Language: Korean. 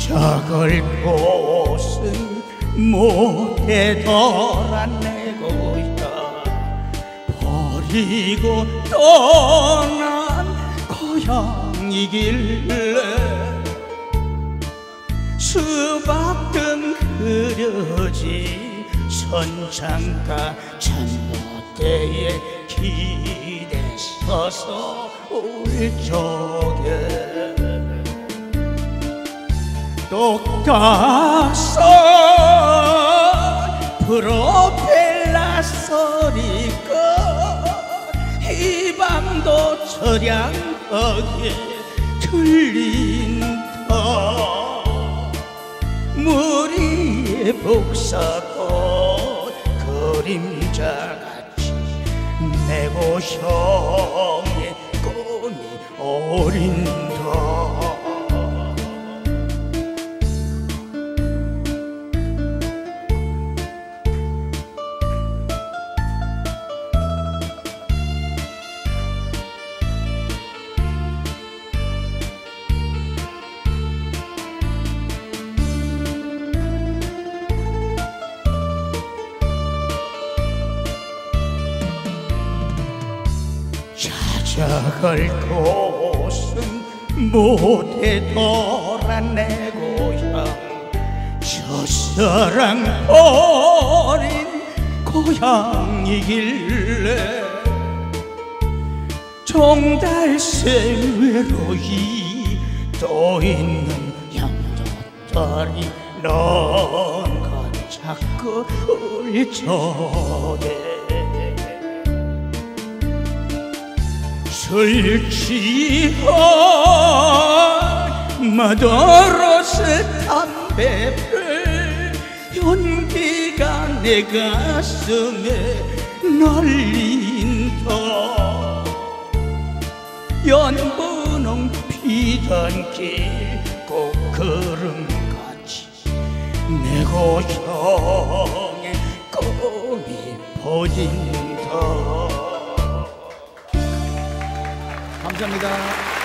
찾아갈 곳은 못되더라 내 고향 버리고 떠난 고향이길래 수박등 그려진 선창가 전봇대에 기대 서서 울 적에 똑딱선 프로펠러 소리가 이 밤도 저량하게 들린다. 머리에 복사꽃 그림자같이 내 고향의 꿈이 어린다. 찾아갈 곳은 못되더라 내 고향 첫사랑 버린 고향이길래 종달새 외로이 떠있는 양도다리 넌 자꾸 울적해 술 취한 마더러스 담배를 연기가 내 가슴에 날린다. 연분홍 피던 길 꽃걸음같이 내 고향의 꿈이 퍼진다. 감사합니다.